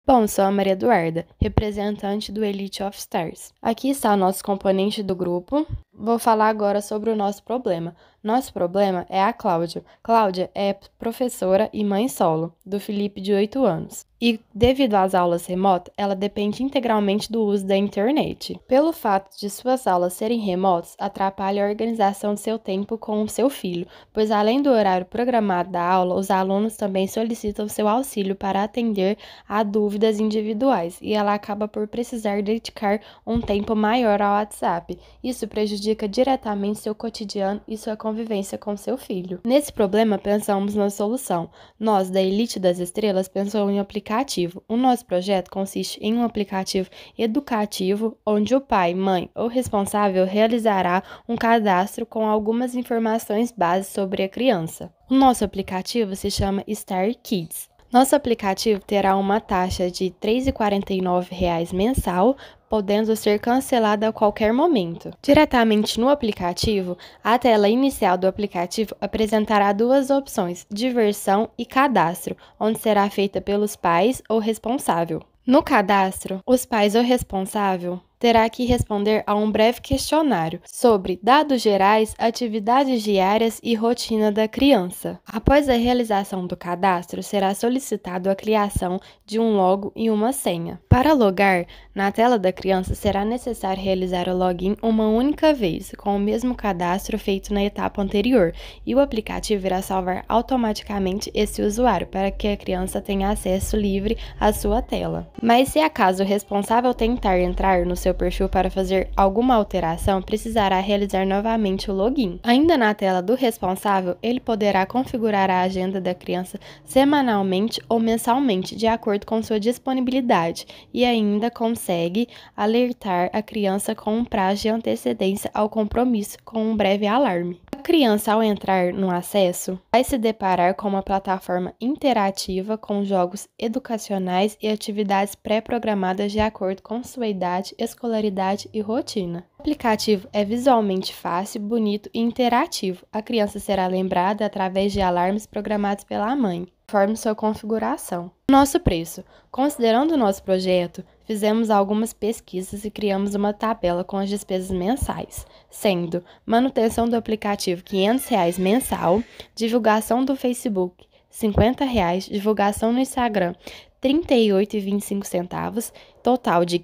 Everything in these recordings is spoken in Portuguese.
Bom, sou a Maria Eduarda, representante do Elite of Stars. Aqui está o nosso componente do grupo. Vou falar agora sobre o nosso problema. Nosso problema é a Cláudia. Cláudia é professora e mãe solo, do Felipe, de 8 anos. E, devido às aulas remotas, ela depende integralmente do uso da internet. Pelo fato de suas aulas serem remotas, atrapalha a organização de seu tempo com o seu filho, pois além do horário programado da aula, os alunos também solicitam seu auxílio para atender a dúvidas individuais, e ela acaba por precisar dedicar um tempo maior ao WhatsApp. Isso prejudica diretamente seu cotidiano e sua convivência com seu filho. Nesse problema, pensamos na solução. Nós, da Elite das Estrelas, pensamos em um aplicativo. O nosso projeto consiste em um aplicativo educativo, onde o pai, mãe ou responsável realizará um cadastro com algumas informações básicas sobre a criança. O nosso aplicativo se chama Star Kids. Nosso aplicativo terá uma taxa de R$ 3,49 mensal, podendo ser cancelada a qualquer momento. Diretamente no aplicativo, a tela inicial do aplicativo apresentará duas opções, diversão e cadastro, onde será feita pelos pais ou responsável. No cadastro, os pais ou responsável terá que responder a um breve questionário sobre dados gerais, atividades diárias e rotina da criança. Após a realização do cadastro, será solicitado a criação de um logo e uma senha. Para logar, na tela da criança será necessário realizar o login uma única vez, com o mesmo cadastro feito na etapa anterior, e o aplicativo irá salvar automaticamente esse usuário para que a criança tenha acesso livre à sua tela. Mas se acaso o responsável tentar entrar no seu perfil para fazer alguma alteração, precisará realizar novamente o login. Ainda na tela do responsável, ele poderá configurar a agenda da criança semanalmente ou mensalmente, de acordo com sua disponibilidade, e ainda consegue alertar a criança com um prazo de antecedência ao compromisso, com um breve alarme. A criança, ao entrar no acesso, vai se deparar com uma plataforma interativa com jogos educacionais e atividades pré-programadas de acordo com sua idade, escolaridade e rotina. O aplicativo é visualmente fácil, bonito e interativo. A criança será lembrada através de alarmes programados pela mãe, conforme sua configuração. Nosso preço. Considerando o nosso projeto, fizemos algumas pesquisas e criamos uma tabela com as despesas mensais, sendo manutenção do aplicativo R$ 500 mensal, divulgação do Facebook R$ 50, divulgação no Instagram R$ 38,25, total de R$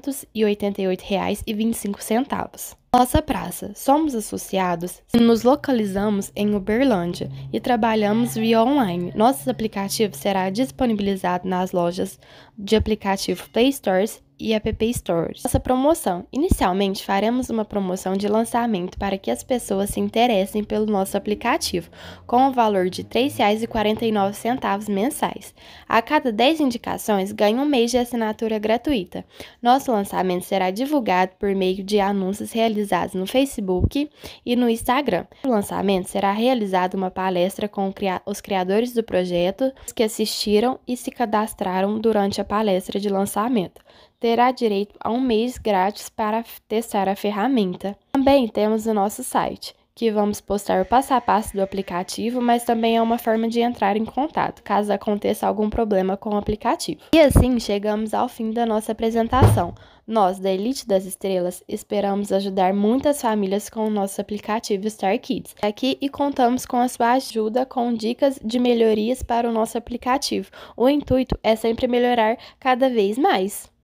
588,25. Nossa praça. Somos associados e nos localizamos em Uberlândia e trabalhamos via online. Nosso aplicativo será disponibilizado nas lojas de aplicativo Play Stores e App Stores. Nossa promoção. Inicialmente, faremos uma promoção de lançamento para que as pessoas se interessem pelo nosso aplicativo, com o valor de R$ 3,49 mensais. A cada 10 indicações, ganha um mês de assinatura gratuita. Nosso lançamento será divulgado por meio de anúncios realizados no Facebook e no Instagram. No lançamento, será realizada uma palestra com os criadores do projeto, os que assistiram e se cadastraram durante a palestra de lançamento. Terá direito a um mês grátis para testar a ferramenta. Também temos o nosso site, que vamos postar o passo a passo do aplicativo, mas também é uma forma de entrar em contato, caso aconteça algum problema com o aplicativo. E assim chegamos ao fim da nossa apresentação. Nós, da Elite das Estrelas, esperamos ajudar muitas famílias com o nosso aplicativo Star Kids. Aqui e contamos com a sua ajuda com dicas de melhorias para o nosso aplicativo. O intuito é sempre melhorar cada vez mais.